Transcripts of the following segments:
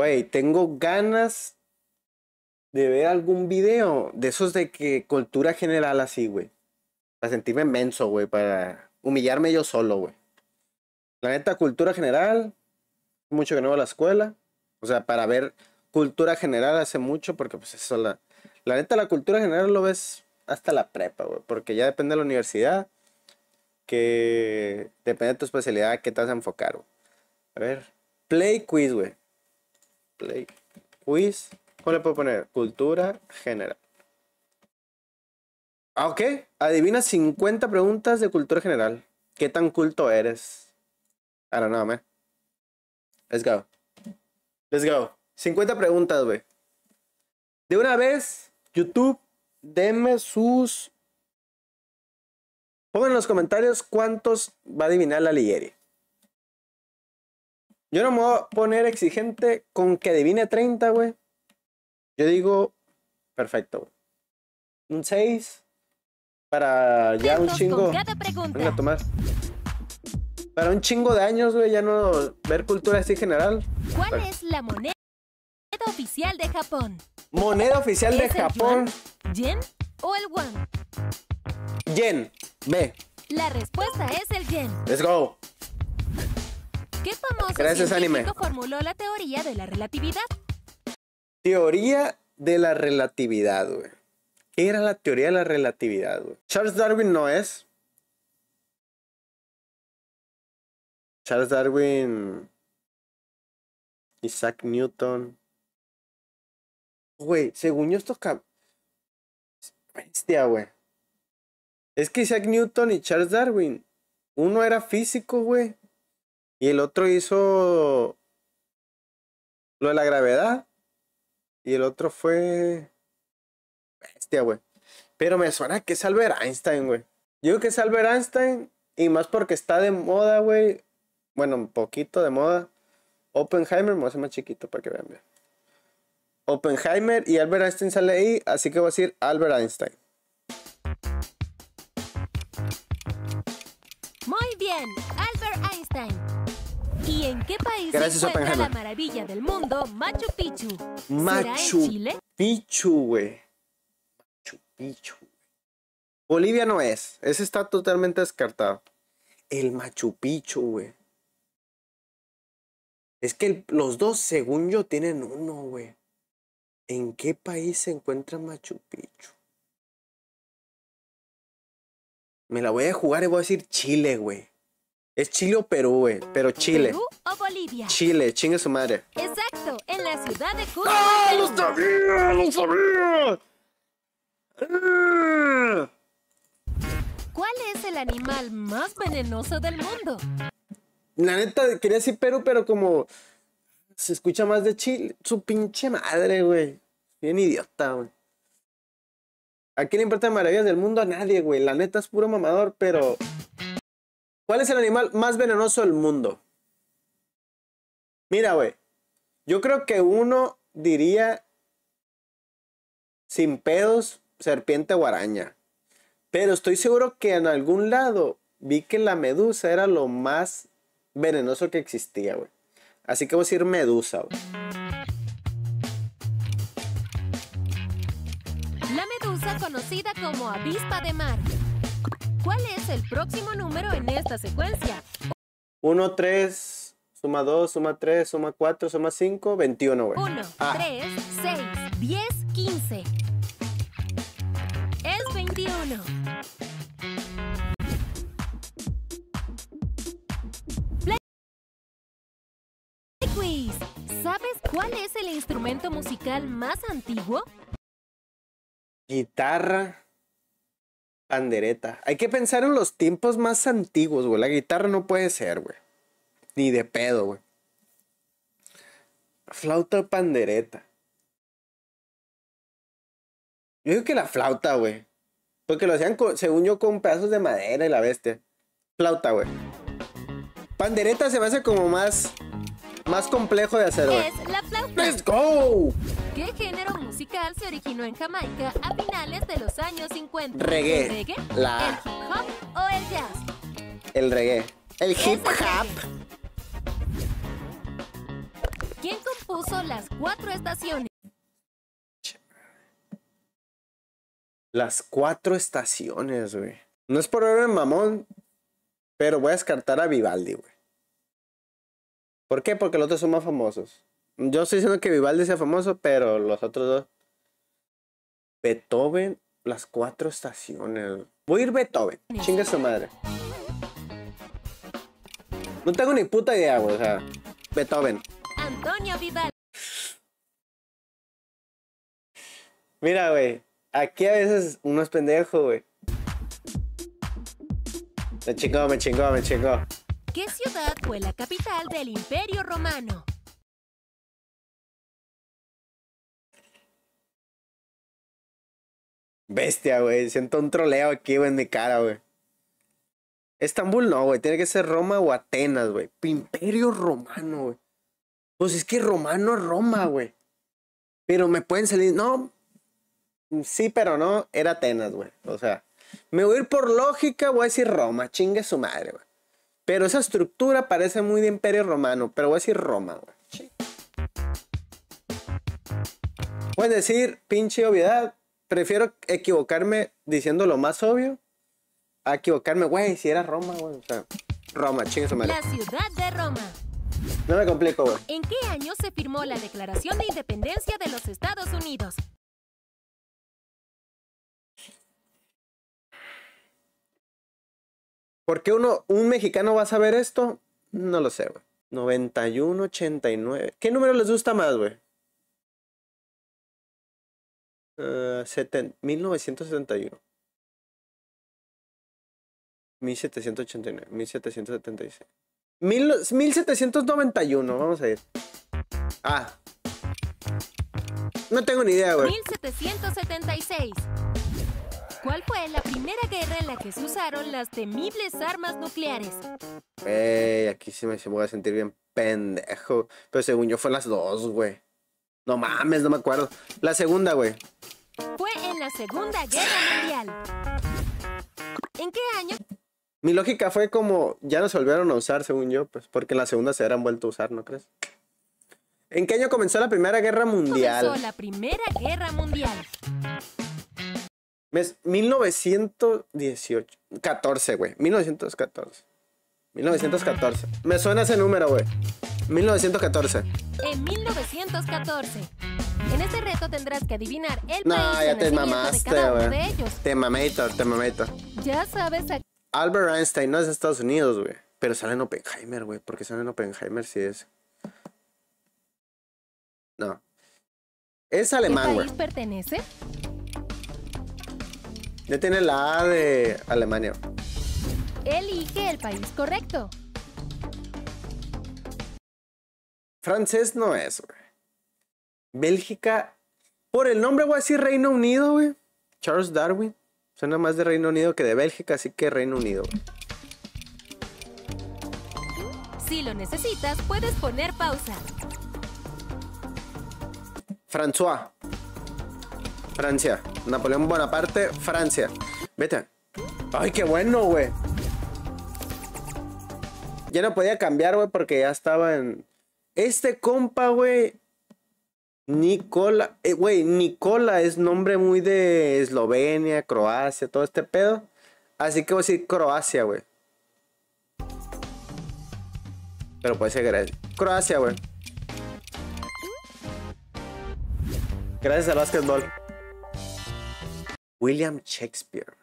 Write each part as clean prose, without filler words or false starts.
Güey, tengo ganas de ver algún video de esos de que cultura general así, güey. Para sentirme menso, güey. Para humillarme yo solo, güey. La neta, cultura general. Mucho que no voy a la escuela. O sea, para ver cultura general hace mucho. Porque pues eso, la neta, la cultura general lo ves hasta la prepa, güey. Porque ya depende de la universidad. Que depende de tu especialidad, qué te vas a enfocar, güey. A ver. Play quiz, güey. Play quiz. ¿Cómo le puedo poner? Cultura general. Ah, ok. Adivina 50 preguntas de cultura general. ¿Qué tan culto eres? I don't know, man. Let's go. Let's go. 50 preguntas, güey. De una vez, YouTube, denme sus... Pongan en los comentarios cuántos va a adivinar la Ligieri. Yo no me voy a poner exigente con que adivine 30, güey. Yo digo, perfecto, güey. Un 6 para ya un chingo. Venga a tomar. Para un chingo de años, güey, ya no ver cultura así general. ¿Cuál es la moneda oficial de Japón? Moneda oficial de Japón. ¿Yen o el won? Yen. B. La respuesta es el yen. Let's go. ¿Qué famoso Gracias, científico anime. formuló la teoría de la relatividad? Teoría de la relatividad, güey. ¿Qué era la teoría de la relatividad, güey? Charles Darwin no es. Charles Darwin. Isaac Newton. Güey, según yo esto... Bestia, güey. Es que Isaac Newton y Charles Darwin. Uno era físico, güey. Y el otro hizo... lo de la gravedad. Y el otro fue... Bestia, güey. Pero me suena que es Albert Einstein, güey. Yo digo que es Albert Einstein. Y más porque está de moda, güey. Bueno, un poquito de moda. Oppenheimer, me voy a hacer más chiquito para que vean bien. Oppenheimer y Albert Einstein sale ahí. Así que voy a decir Albert Einstein. Muy bien, Albert Einstein. ¿Y en qué país Gracias, se encuentra la Oppenheimer. maravilla del mundo, Machu Picchu? ¿Será en Machu Chile? Picchu, güey. Machu Picchu. Bolivia no es. Ese está totalmente descartado. El Machu Picchu, güey. Es que los dos, según yo, tienen uno, güey. ¿En qué país se encuentra Machu Picchu? Me la voy a jugar y voy a decir Chile, güey. Es Chile o Perú, güey. Pero Chile. ¿Perú o Bolivia? Chile, chingue su madre. Exacto, en la ciudad de Cusco. ¡Ah, Perú. lo sabía! ¡Lo sabía! ¡Ah! ¿Cuál es el animal más venenoso del mundo? La neta, quería decir Perú, pero como se escucha más de Chile, su pinche madre, güey. Bien idiota, güey. ¿A quién le importan maravillas del mundo? A nadie, güey. La neta es puro mamador, pero... ¿Cuál es el animal más venenoso del mundo? Mira, güey. Yo creo que uno diría... sin pedos, serpiente o araña. Pero estoy seguro que en algún lado vi que la medusa era lo más venenoso que existía, güey. Así que voy a decir medusa, güey. La medusa conocida como avispa de mar. ¿Cuál es el próximo número en esta secuencia? 1, 3, suma 2, suma 3, suma 4, suma 5, 21, güey. 1, 3, 6, 10, 15. Es 21. Play Quiz. ¿Sabes cuál es el instrumento musical más antiguo? Guitarra, pandereta. Hay que pensar en los tiempos más antiguos, güey. La guitarra no puede ser, güey. Ni de pedo, güey. Flauta o pandereta. Yo digo que la flauta, güey. Porque lo hacían, según yo, con pedazos de madera y la bestia. Flauta, güey. Pandereta se me hace como más complejo de hacer, güey. Es la flauta. ¡Let's go! ¿Qué género musical se originó en Jamaica a finales de los años 50? Reggae. ¿El reggae? La- ¿El hip hop o el jazz? El reggae. El hip Es el hop. reggae. ¿Quién compuso propuso las 4 estaciones. Las 4 estaciones, güey. No es por ver mamón, pero voy a descartar a Vivaldi, güey. ¿Por qué? Porque los otros son más famosos. Yo estoy diciendo que Vivaldi sea famoso, pero los otros dos. Beethoven, las 4 estaciones. Voy a ir Beethoven. Chinga su madre. No tengo ni puta idea, güey. O sea, Beethoven. Antonio Vivaldi. Mira, güey. Aquí a veces uno es pendejo, güey. Me chingó. ¿Qué ciudad fue la capital del Imperio Romano? Bestia, güey. Siento un troleo aquí, güey, en mi cara, güey. Estambul no, güey. Tiene que ser Roma o Atenas, güey. Imperio Romano, güey. Pues es que romano es Roma, güey. Pero me pueden salir... No. Sí, pero no. Era Atenas, güey. O sea, me voy a ir por lógica. Voy a decir Roma. Chingue su madre, güey. Pero esa estructura parece muy de Imperio Romano. Pero voy a decir Roma, güey. Pueden decir, pinche obviedad. Prefiero equivocarme diciendo lo más obvio a equivocarme, güey, si era Roma, güey. O sea, Roma, chingue su madre. La ciudad de Roma. No me complico, güey. ¿En qué año se firmó la Declaración de Independencia de los Estados Unidos? ¿Por qué un mexicano va a saber esto? No lo sé, güey. 91, 89. ¿Qué número les gusta más, güey? 1971. 1789. 1776. 1791, vamos a ir. Ah. No tengo ni idea, güey. 1776. ¿Cuál fue la primera guerra en la que se usaron las temibles armas nucleares? Aquí sí me voy a sentir bien pendejo. Pero según yo fue las dos, güey. No mames, no me acuerdo. La segunda, güey. Fue en la Segunda Guerra Mundial. ¿En qué año? Mi lógica fue como, ya no se volvieron a usar, según yo, pues porque en la segunda se eran vuelto a usar, ¿no crees? ¿En qué año comenzó la Primera Guerra Mundial? Comenzó la Primera Guerra Mundial. 1918. 14, güey. 1914. 1914. Me suena ese número, güey. 1914. En 1914. En este reto tendrás que adivinar el No, país ya de te nacimiento mamaste, de cada uno güey. de ellos. Te mamator. Ya sabes a... Albert Einstein no es de Estados Unidos, güey. Pero sale en Oppenheimer, güey. ¿Por qué sale en Oppenheimer si es? No. Es ¿Qué alemán, güey. país pertenece? Ya tiene la A de Alemania. Elige el país correcto. Francés no es, güey. Bélgica. Por el nombre voy a decir Reino Unido, güey. Charles Darwin. Suena más de Reino Unido que de Bélgica, así que Reino Unido, güey. Si lo necesitas, puedes poner pausa. François. Francia. Napoleón Bonaparte, Francia. Vete. Ay, qué bueno, güey. Ya no podía cambiar, güey, porque ya estaba en... Este compa, güey. Nicola. Güey, Nicola es nombre muy de Eslovenia, Croacia, todo este pedo. Así que voy a decir Croacia, güey. Pero puede ser Grecia. Croacia, güey. Gracias al básquetbol. William Shakespeare.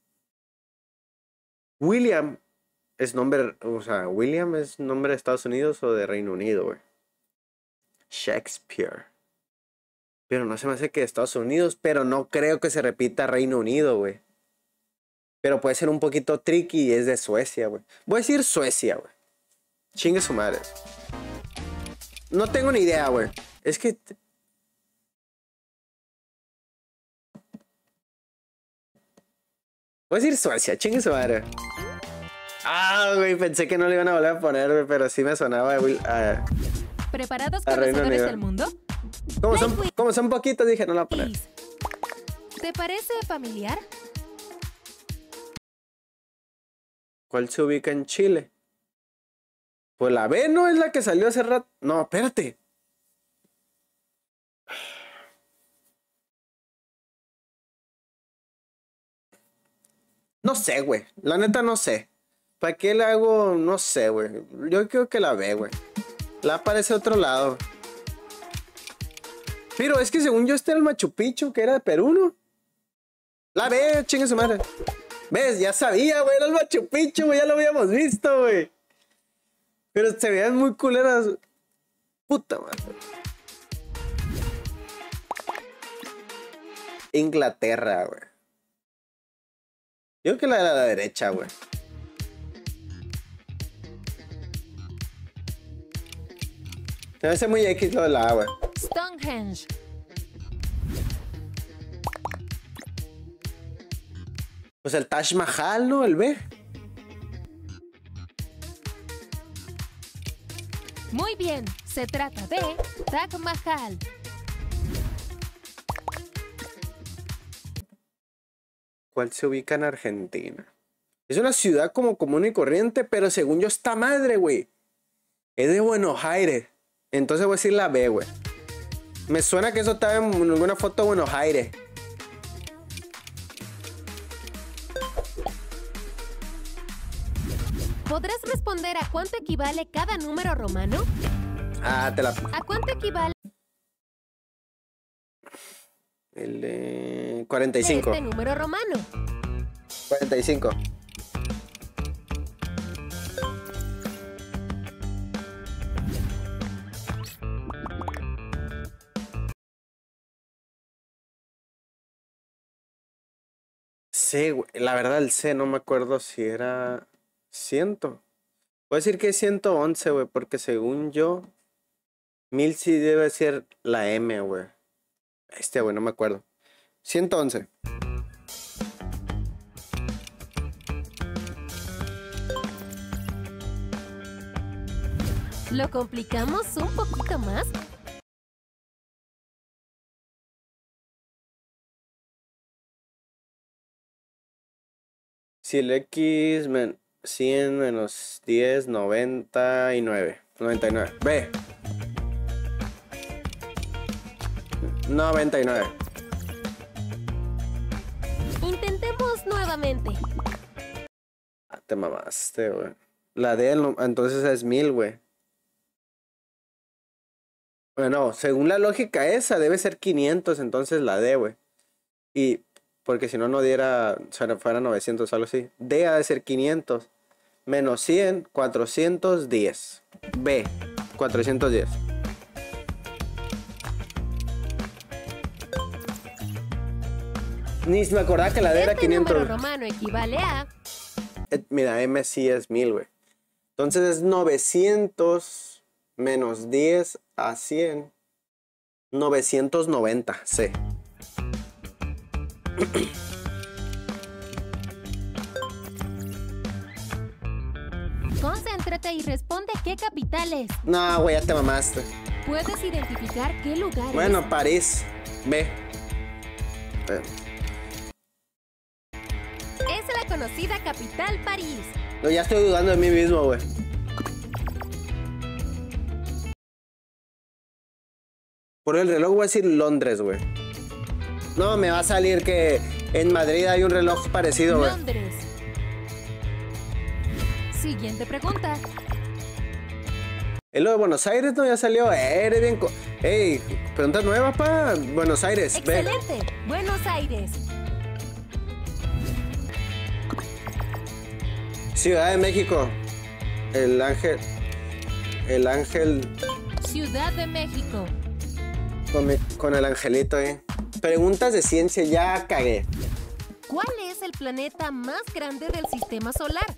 William es nombre, o sea, William es nombre de Estados Unidos o de Reino Unido, güey. Shakespeare. Pero no se me hace que de Estados Unidos, pero no creo que se repita Reino Unido, güey. Pero puede ser un poquito tricky y es de Suecia, güey. Voy a decir Suecia, güey. Chingue su madre. No tengo ni idea, güey. Es que... Voy a decir Suecia, chingue su madre. Ah, güey, pensé que no le iban a volver a poner, güey, pero sí me sonaba ¿Preparados a Reino conocedores Unido. del mundo? Como son poquitos, dije, no la voy a poner. ¿Te parece familiar? ¿Cuál se ubica en Chile? Pues la B no es la que salió hace rato. No, espérate. No sé, güey. La neta no sé. ¿Para qué le hago? No sé, güey. Yo creo que la B, güey. La aparece otro lado. Pero es que según yo este era el Machu Picchu, que era de Perú, ¿no? La B, chingue su madre. ¿Ves? Ya sabía, güey. Era el Machu Picchu, güey. Ya lo habíamos visto, güey. Pero se veían muy culeras. Puta madre. Inglaterra, güey. Yo creo que la de la derecha, güey. Se me hace muy X lo de la A, güey. Stonehenge. Pues el Taj Mahal, ¿no? El B. Muy bien, se trata de Taj Mahal. ¿Cuál se ubica en Argentina? Es una ciudad como común y corriente, pero según yo está madre, güey. Es de Buenos Aires. Entonces voy a decir la B, güey. Me suena que eso estaba en alguna foto de Buenos Aires. ¿Podrás responder a cuánto equivale cada número romano? Ah, te la... ¿A cuánto equivale El 45. este número romano? 45. Sí, güey. La verdad, el C no me acuerdo si era 100. Puedo decir que es 111, güey, porque según yo, 1000 sí debe ser la M, güey. Güey, no me acuerdo. 111. ¿Lo complicamos un poquito más? Si el X 100 menos 10, 99. 99. B. 99. Intentemos nuevamente. Ah, te mamaste, güey. La D entonces es 1000, güey. Bueno, según la lógica esa, debe ser 500, entonces la D, güey. Y porque si no, no diera, o sea, fuera 900, algo así. D ha de ser 500. Menos 100, 410. B, 410. Ni me acordaba que la D era Este 500. número romano equivale a... Mira, M sí es 1000, güey. Entonces es 900 menos 10 a 100. 990, C. Concéntrate y responde qué capital es. No, güey, ya te mamaste. ¿Puedes identificar qué lugar Bueno, París. B. es la conocida capital París? No, ya estoy dudando de mí mismo, güey. Por el reloj voy a decir Londres, güey. No, me va a salir que en Madrid hay un reloj parecido, güey. Londres. Siguiente pregunta. Es lo de Buenos Aires, ¿no? Ya salió. Eres bien... Ey, pregunta nueva, pa. Buenos Aires. Excelente. Buenos Aires. Ciudad de México. El ángel... El ángel... Ciudad de México. Con el angelito, Preguntas de ciencia, ya cagué. ¿Cuál es el planeta más grande del sistema solar?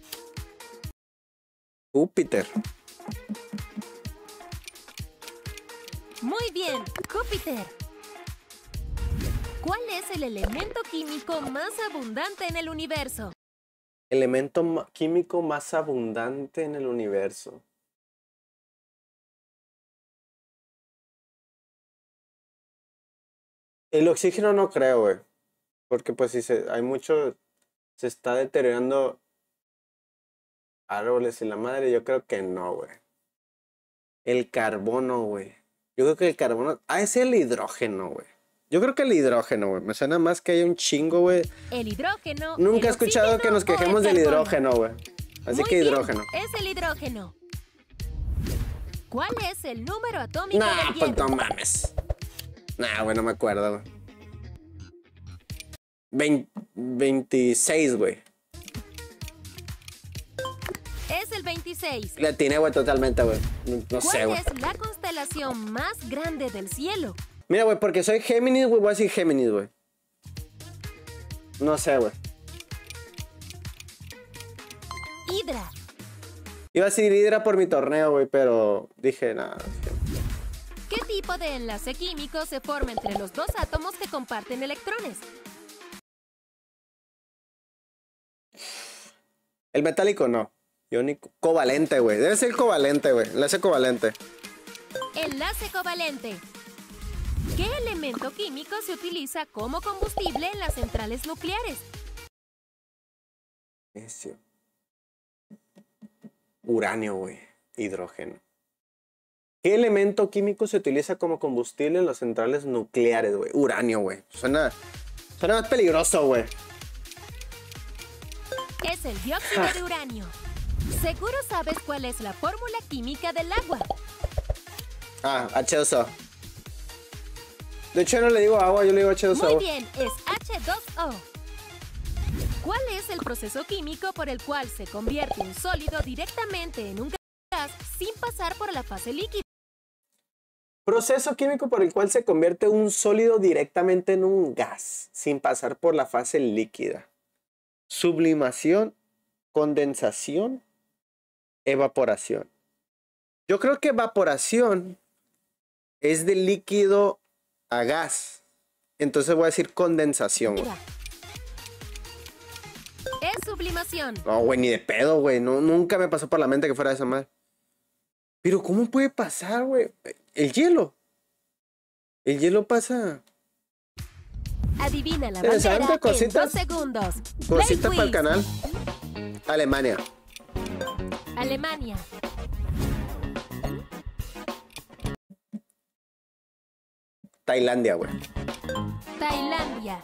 Júpiter. Muy bien, Júpiter. ¿Cuál es el elemento químico más abundante en el universo? Elemento químico más abundante en el universo. El oxígeno no creo, güey. Porque pues si hay mucho... Se está deteriorando árboles y la madre, yo creo que no, güey. El carbono, güey. Yo creo que el carbono... Ah, es el hidrógeno, güey. Yo creo que el hidrógeno, güey. Me suena más que hay un chingo, güey. El hidrógeno. Nunca he el escuchado que nos oxígeno o quejemos el del carbono. hidrógeno, güey. Así Muy que bien, hidrógeno. es el hidrógeno. ¿Cuál es el número atómico Nah, del pues hierro? no mames. Nah, güey, no me acuerdo, güey. 26, güey. Es el 26. Le atiné, güey, totalmente, güey. No sé, ¿Cuál güey. es la constelación más grande del cielo? Mira, güey, porque soy Géminis, güey, voy a decir Géminis, güey. No sé, güey. Hidra. Iba a decir Hidra por mi torneo, güey, pero dije, nada. ¿Qué tipo de enlace químico se forma entre los dos átomos que comparten electrones? El metálico no. Iónico. Covalente, güey. Debe ser covalente, güey. Enlace covalente. Enlace covalente. ¿Qué elemento químico se utiliza como combustible en las centrales nucleares? Eso. Uranio, güey. Hidrógeno. ¿Qué elemento químico se utiliza como combustible en las centrales nucleares, güey? Uranio, güey. Suena más peligroso, güey. Es el dióxido de uranio. Seguro sabes cuál es la fórmula química del agua. Ah, H2O. De hecho, no le digo agua, yo le digo H2O. Muy bien, es H2O. ¿Cuál es el proceso químico por el cual se convierte un sólido directamente en un gas sin pasar por la fase líquida? Proceso químico por el cual se convierte un sólido directamente en un gas, sin pasar por la fase líquida. Sublimación, condensación, evaporación. Yo creo que evaporación es de líquido a gas. Entonces voy a decir condensación, güey. Es sublimación. No, güey, ni de pedo, güey. No, nunca me pasó por la mente que fuera esa madre. Pero ¿cómo puede pasar, güey? El hielo. El hielo pasa. Adivina la Interesante, bandera en cositas. 2 segundos. Cosita Play para el quiz. canal. Alemania. Alemania. Tailandia, güey. Tailandia.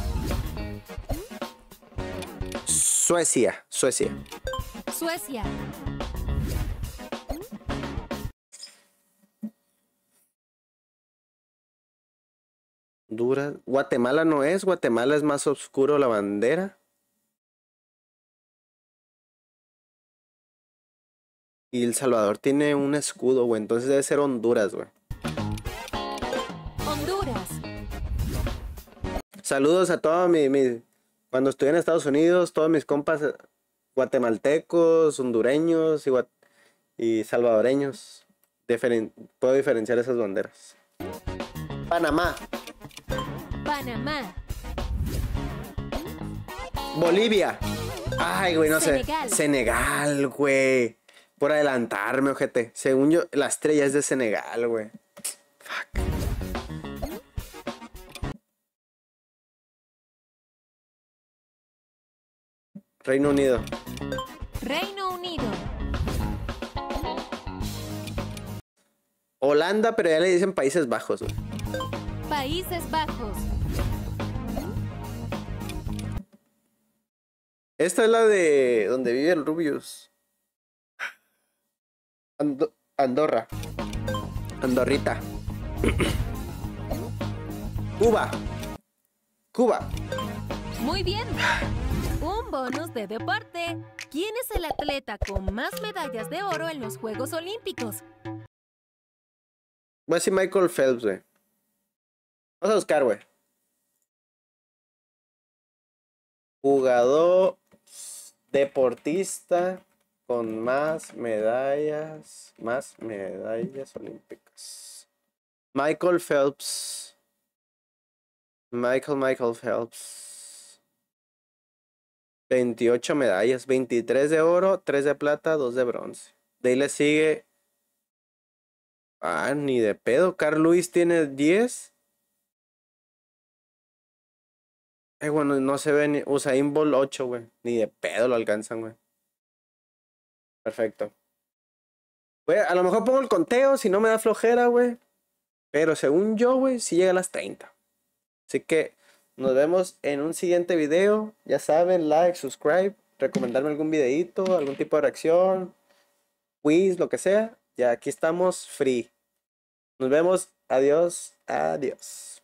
Suecia. Suecia. Suecia. Honduras. Guatemala no es. Guatemala es más oscuro la bandera. Y El Salvador tiene un escudo, güey. Entonces debe ser Honduras, güey. Honduras. Saludos a todos cuando estuve en Estados Unidos, todos mis compas guatemaltecos, hondureños y salvadoreños. Puedo diferenciar esas banderas. Panamá. Panamá. Bolivia. Ay, güey, no Senegal. sé. Senegal, güey. Por adelantarme, ojete. Según yo, la estrella es de Senegal, güey. Fuck. Reino Unido. Reino Unido. Holanda, pero ya le dicen Países Bajos, güey. Países Bajos. Esta es la de donde vive el Rubius. Andorra. Andorrita. Cuba. Cuba. Muy bien. Un bonus de deporte. ¿Quién es el atleta con más medallas de oro en los Juegos Olímpicos? Voy a decir Michael Phelps, güey. Vamos a buscar, güey. Jugador deportista con más medallas olímpicas. Michael Phelps. Michael Phelps. 28 medallas, 23 de oro, 3 de plata, 2 de bronce. De ahí le sigue. Ah, ni de pedo. Carl Lewis tiene 10. Bueno, no se ve ni. Usain Bolt 8, güey. Ni de pedo lo alcanzan, güey. Perfecto. Güey, a lo mejor pongo el conteo si no me da flojera, güey. Pero según yo, güey, sí llega a las 30. Así que nos vemos en un siguiente video. Ya saben, like, subscribe, recomendarme algún videito, algún tipo de reacción, quiz, lo que sea. Ya aquí estamos free. Nos vemos. Adiós. Adiós.